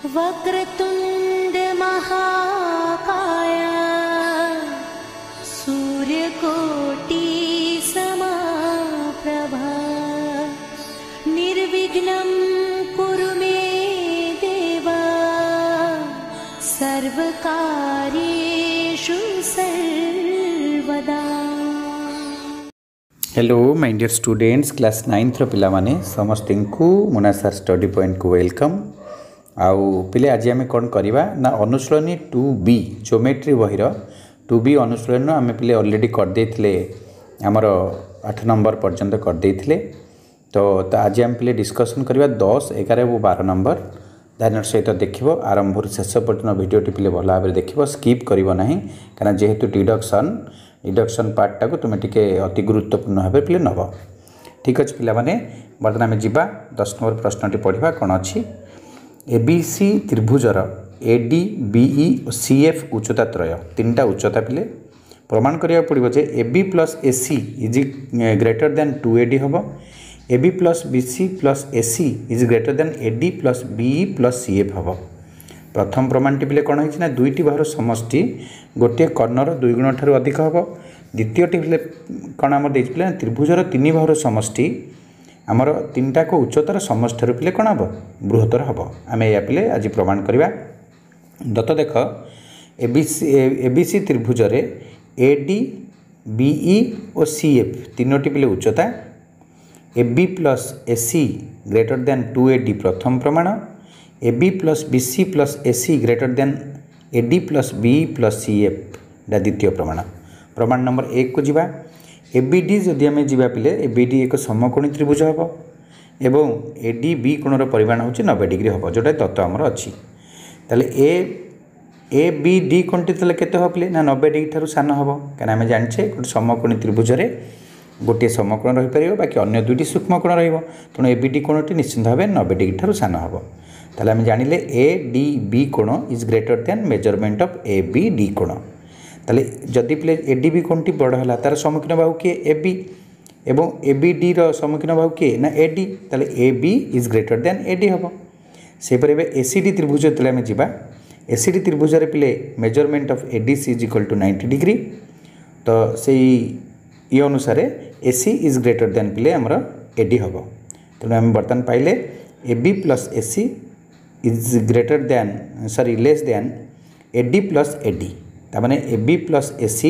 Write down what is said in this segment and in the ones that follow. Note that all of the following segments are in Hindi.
वक्रतुंड महाकाय सूर्यकोटि समप्रभा निर्विघ्नं कुरु मे देव सर्वकार्येषु सर्वदा। Hello my dear students class 9th पिला माने समस्त को मुना सर स्टडी पॉइंट को वेलकम। आउ पिले आज आम कौन करवा ना अनुशीलनी 2B ज्योमेट्री बहिर 2B अनुशीलन आम पिले ऑलरेडी करदे आमर 8 नंबर पर्यंत करदे तो आज आम पिले डिस्कसन करवा 10, 11 और 12 नंबर ध्यान सहित देख आरंभ शेष पर्यटन भिडियोटी पिले भल भाव देख स्किप कर ना कहीं जेहेतु डिडक्शन पार्टा को तुम्हें टिके अति गुरुत्वपूर्ण भाव पे नब। ठीक अच्छे पिला माने बर्तमान आम जा 10 नंबर प्रश्नटी पढ़ा कौन अच्छी एबीसी त्रिभुजर एडी बीई और सीएफ उच्चता त्रय 3टा उच्चता पिले प्रमाण करिया पड़िबो जे AB plus AC is greater than 2AD हम AB plus BC plus AC is greater than AD plus BE plus CF हम। प्रथम प्रमाणटी पिले कौन होइछि ना दुईटी बाहुर समष्टि गोटे कर्णर 2 गुण ठारू अधिक हम। द्वितीयटी पिले कौन आम देइछि त्रिभुजर 3 बाहुर समष्टि आमर 3टा को उच्चतार समष्टि ठारू पिले कौन हम बृहत्तर हम। आम या पिले आज प्रमाण करवा दत्त देख एबीसी त्रिभुजरे एडी बीई और सीएफ 3टी पिले उच्चता AB plus AC greater than 2AD प्रथम प्रमाण AB plus BC plus AC greater than AD plus BE plus CF द्वितीय प्रमाण। प्रमाण नंबर 1 को जीवा एबीडी जदि आम जा पिले एबीडी एक समकोणी त्रिभुज हम एवं एडी बी कोणर परिमाण होची 90 डिग्री हम जोटा तत्व आमर अच्छी ताले ए बी डी कोणटी ताले केते हो पिले ना 90 डिग्री ठारू सान हम कहीं आम जानिछे गोटे समकोणी त्रिभुजरे गोटे समकोण रही पार बाकी अन्य दुईटी सूक्ष्मकोण रहिबो तेणु एबीडी कोणटी निश्चित भाव 90 डिग्री ठारू सान हम। ताले आम जानिले ए डी बी कोण is greater than measurement of A B D कोण। ताले जदि प्ले ए डी बी कोणटी बड़ है तार सम्मुखीन बाहु किए ए बी एवं ए बी डी सम्मुखीन बाहु किए ना ए डी ताले A B is greater than A D हम। सेपरि ए सी डी त्रिभुज जो आम जा ए सी डी त्रिभुज पिले measurement of A D C is equal to 90 degree तो से ये अनुसार A C is greater than पिले आमर ए डी हम। तेणु आम बर्तमान पाइले A B plus A C is greater than sorry less than A D plus A D ताने A B plus A C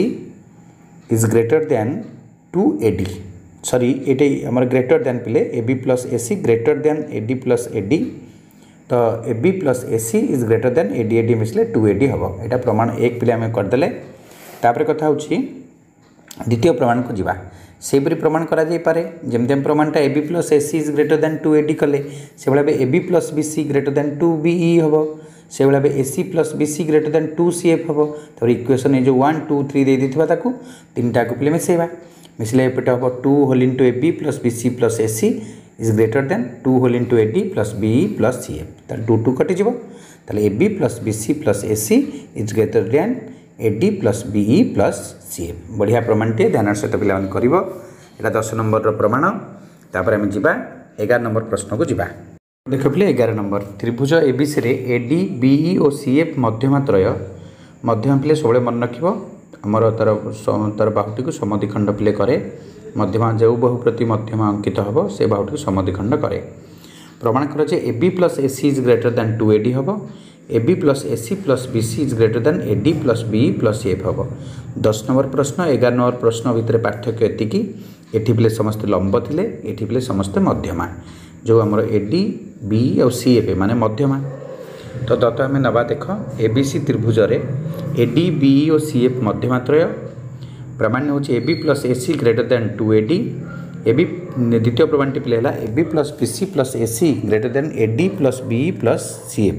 is greater than 2AD sorry ये आम ग्रेटर देन पिले A B plus A C greater than A D plus A D तो A B plus A C is greater than A D मिसले 2AD हम। यहाँ प्रमाण 1 पिले आम करदे तापर कथा होची द्वितीय प्रमाण को जीवा सेपरी प्रमाण करा जाई पारे जमि प्रमाणटा A B plus A C is greater than 2AD कले से भाव A B plus B C greater than 2BE हम से भाव A C plus B C greater than 2CF हम। तो इक्वेशन ये जो 1 2 3 दे देथिबा ताकू 3टा को पिले मिसेबा मिसले एपटे हम 2 whole into A B plus B C plus A C is greater than 2 whole into A D plus BE plus CF ताले 2 2 कटि जिवो ताले A B plus B C plus A C is greater than A D plus BE plus CF. बढ़िया प्रमाणटे ध्यान सहित पिला करिवो एटा 10 नंबर प्रमाण। तापर आम जा 11 नंबर प्रश्न को जीवा देख पिले 11 नंबर त्रिभुज एबीसी रे एडी बीई और सीएफ मध्यमा त्रय मध्यमा पिले सब मन रखिबो आमर तार बाहुटी को समद्विखंड पिले करे मध्यमा जो बाहु प्रति मध्यमा अंकित हम से बाहुटी को समद्विखंड करे। प्रमाण कर A B plus A C is greater than 2AD हम A B plus A C plus B C is greater than A D plus BE plus CF हम। 10 नंबर प्रश्न 11 नंबर प्रश्न भितर पार्थक्य एतिकी एठी पिले समस्ते लंब थिले एठी पिले समस्ते मध्यमा जो आमर एडी बीई और सीएफ माने मध्यमा। तो दत्त आम नवा देख एबीसी त्रिभुजरे एडी बीई और सीएफ मध्यमा त्रय प्रमाण हूँ A B plus A C greater than 2AD A B द्वितीय प्रमाणटी पिले A B plus B C plus A C greater than A D plus BE plus CF.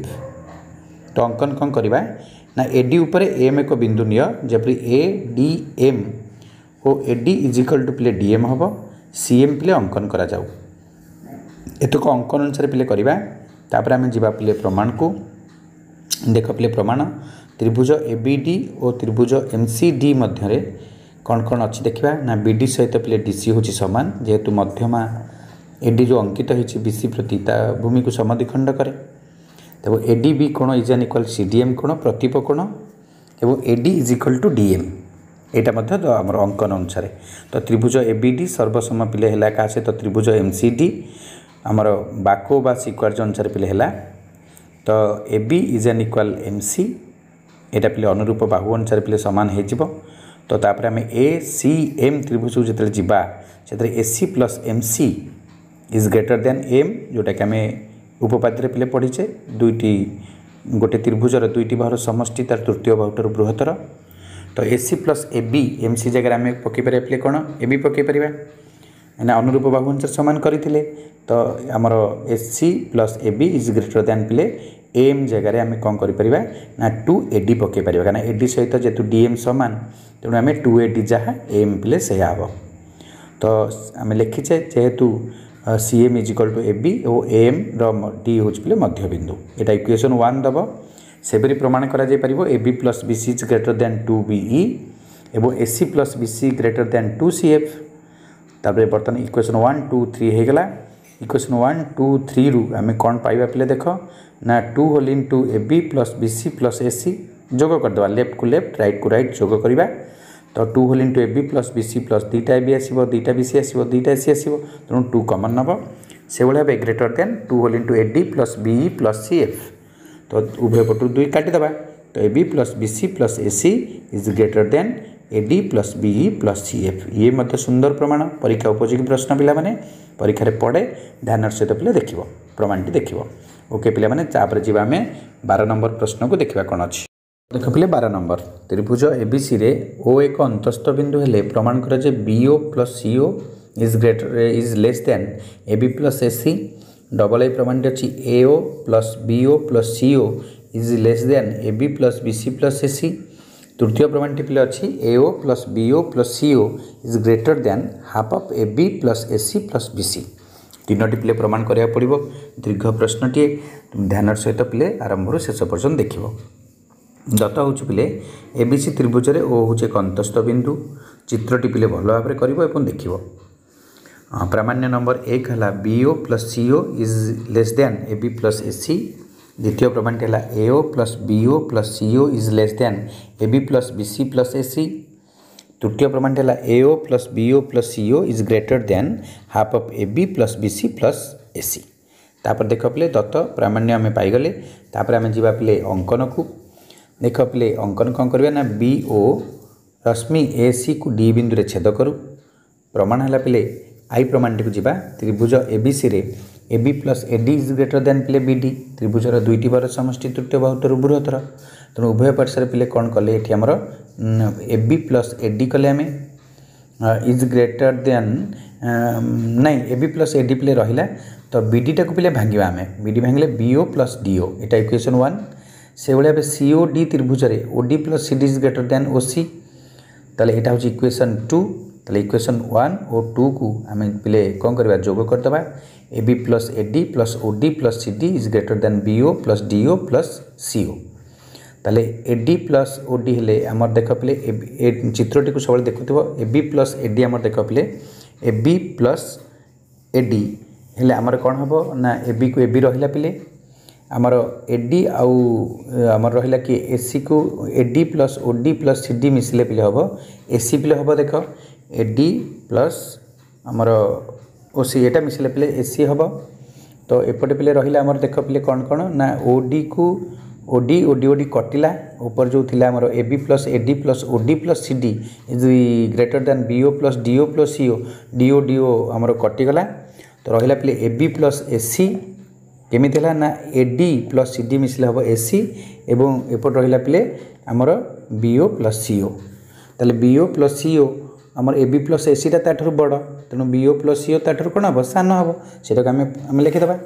तो अंकन कौन करवा ना एडी उपर एम एक बिंदु निय जपरी ए डी एम और एडी इज इक्वल टू पिले डीएम हम सीएम पिले अंकन करा जाऊ एतक अंकन अनुसार पिले करवा तापर आम जा पिले प्रमाण को देख पिले प्रमाण त्रिभुज एबीडी और त्रिभुज एमसीडी मध्य कौन कौन अच्छी देखा ना बीडी सहित पिले डीसी हूँ सामान जेहेतु मध्यमा एडी जो अंकित होती बीसी प्रति भूमि को समद्विखंड करे देखो एडी बी कोण इज एन इक्वाल सीडीएम कोण प्रतिप कोण एवं AD is equal to DM यहाँ आमर अंकन अनुसार तो त्रिभुज एबीडी सर्वसम पिले है क्या सहित त्रिभुज एमसीडी आमर बाको बा सिक्वार्ज अनुसार पिले है तो AB is an equal MC यहाँ पिले अनुरूप बाहु अनुसार पिले सामान हो तो तापर आम ए सी एम त्रिभुज जो जावा से AC plus MC is greater than M जोटा कि आम उपपाद्य पिले पढ़ीचे दुईटी गोटे त्रिभुजर दुईटी बाहुर समष्टि तार तृतीय बाहुटर बृहत्तर तो एसी प्लस एबी एमसी जगह आम पकईपर पिले कौन एबी पकईपर ना अनुरूप बाहु अनुसार सामान करते तो आमर AC plus AB is greater than पिले एम जगह आम कौन कर ना 2AD पकईपर क्या एडी सहित जेहेतु डीएम सामान तेणु आम 2AD जहाँ एम पिले से हम तो आम लिखीचे जेहेतु CM is equal to AB और एम डी हूँ पिले मध्यबिंदु यहाँ इक्वेशन 1 दब सेपरी प्रमाण करा जाय परिबो AB plus BC is greater than 2BE एवं AC plus BC greater than 2CF तापर बर्तमान इक्वेशन 1 2 3 हो गला इक्वेशन 1 2 3 रु आम कौन पाइबा पिले देख ना 2 whole into AB plus BC plus AC जोग करदे लेफ्ट को लेफ्ट राइट को राइट जोग करवा तो 2 whole into AB plus BC plus दुईटा एबी आसो दुईटा बीसी आसो दुईटा एसी आसो तेणु 2 कमन नब से भाई greater than 2 whole into AD plus BE plus CF तो उभय पटु 2 काटिदेबा तो AB plus BC plus AC is greater than AD plus BE plus CF ये मध्य सुंदर प्रमाण परीक्षा उपयोगी प्रश्न पिला माने परीक्षा रे पड़े ध्यान सहित पिले देखिबो प्रमाणटी देखिबो ओके पिला माने तापर जीवा आमे 12 नंबर प्रश्न को देखिबा कोन अछि देख पिले 12 नंबर त्रिभुज एबीसी रे ओ एक अंतस्थ बिंदु हेले प्रमाण कर जे BO plus CO is less than AB plus AC double ए प्रमाण अच्छी AO plus BO plus CO is less than AB plus BC plus AC तृतीय प्रमाण पिले अच्छी AO plus BO plus CO is greater than half of AB plus AC plus BC तीनोटी पिले प्रमाण करा पड़ो दीर्घ प्रश्नटी ध्यान सहित पिले आरंभ शेष पर्यटन देख दत्त हूँ पिले एबीसी त्रिभुज में ओ हूँ एक अंतस्थ बिंदु चित्रटी पिले भल भाव में कर देख प्रामाण्य नंबर 1 है BO plus CO is less than AB plus AC द्वितीय प्रमाण है AO plus BO plus CO is less than AB plus BC plus AC तृतीय प्रमाण है AO plus BO plus CO is greater than half of AB plus BC plus AC तापर देख पिले दत्त प्रामाण्य आम पाईगले तापर आम जा पिले अंकन को देख पिले अंकन कौन करवा ना BO रश्मि AC को D बिंदु रे छेद करू प्रमाण है पिले आई प्रमाण टी को त्रिभुज एबीसी रे AB plus AD is greater than पिले BD त्रिभुजर दुईटी बार समष्टि तृतीय बाहुतर बृहत्तर तेणु उभय पार्श्व पिले कौन कले ये आमर AB प्लस AD कले आम इज ग्रेटर देन नहीं AB प्लस AD पिले रहा तो BD टाक पिले भांगा आम BD भांगे BO प्लस DO यहाँ इक्वेशन 1 से भाई COD त्रिभुज OD plus CD is greater than OC ताले यहाँ हूँ इक्वेशन 2 ताले इक्वेशन 1 और 2 को आम पिले कौन करवा जोग करदे AB plus AD plus OD plus CD is greater than BO plus DO plus CO ताले AD प्लस OD हेले आमर देख पिले चित्रटी को सब देखुव AB प्लस AD आमर देख पिले AB प्लस AD हेले आमर कौन हम ना AB को AB रहा पिले आमर AD आमर रहा कि AC को AD plus OD plus CD मिसले पिले हम AC पिले हम देख AD प्लस आमर OC एटा मिसले पिले AC हम तो एपटे पिले रहा आमर देख पिले कौन कौन ना OD को OD कटिला ऊपर जो थिला आमर AB plus AD plus OD plus CD is greater than BO plus DO plus CO DO आमर कटिगला तो रहा पिले AB प्लस AC केमी ना AD प्लस CD मिसले हम AC एवं एपट रहा पिले आमर BO प्लस CO ताले BO प्लस CO आमर AB प्लस AC टा ताठू बड़ तेणु BO प्लस CO ताठू कौन हम सान हम से आम लिखिदेवा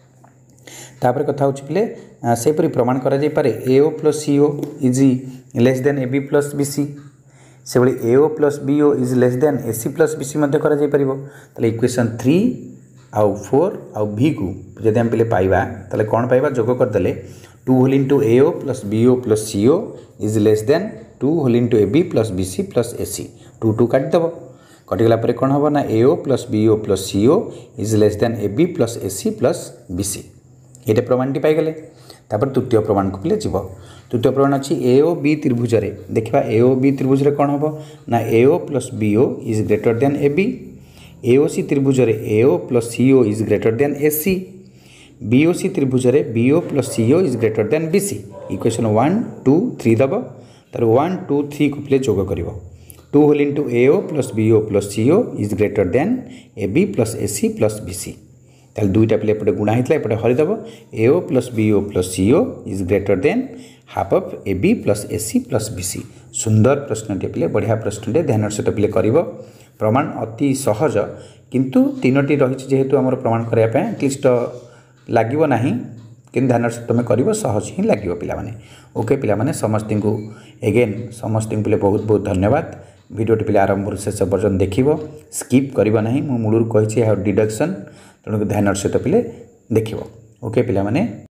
तापर कथा हूँ पिले सेपरी प्रमाण करा जाय पारे AO plus CO is less than AB plus BC से भाई AO plus BO is less than AC plus BC मध्य करा जाय परिबो ताले इक्वेशन 3 आउ 4 आउ V को जदि आम पे पाइबा ताले कौन पाइबा जोग करदे 2 whole into AO plus BO plus CO is less than 2 whole into AB plus BC plus AC 2 काटिदेव कटिगला कौन हम ना AO plus BO plus CO is less than AB plus AC plus BC ये प्रमाणटी पाईगले तापर तृतीय प्रमाण को पिले जीव तृतीय प्रमाण अच्छी ए ओ बी त्रिभुज देखा ए ओ बी त्रिभुज कौन हम ना A O plus B O is greater than A B A O C त्रिभुज A O plus C O is greater than A C B O C त्रिभुज B O plus C O is greater than B C equation 1 2 3 दब तार 1 2 3 को पिले जोग कर 2 whole into A O plus B O plus C O is greater than A B plus A C plus B C ताल दुईटा पिले एपटे गुणा होता एपटे हरिदब A O plus B O plus C O is greater than half of A B plus A C plus B C सुंदर प्रश्नटे पिले बढ़िया प्रश्नटे ध्यान सहित पिले कर प्रमाण अति सहज किंतु तीनोटी रही जेहेतु आम प्रमाण करने क्लिष्ट लगे ना कि ध्यान सहित तुम कर सहज ही लगे पाने ओके पाने समस्त को एगेन समस्त पिले बहुत बहुत धन्यवाद भिडियोटी पिले आरंभ शेष पर्यटन देख स्किप करना मुझे मूलर कही डिडक्शन तेणुक ध्यान सहित पिले देख ओके पाने।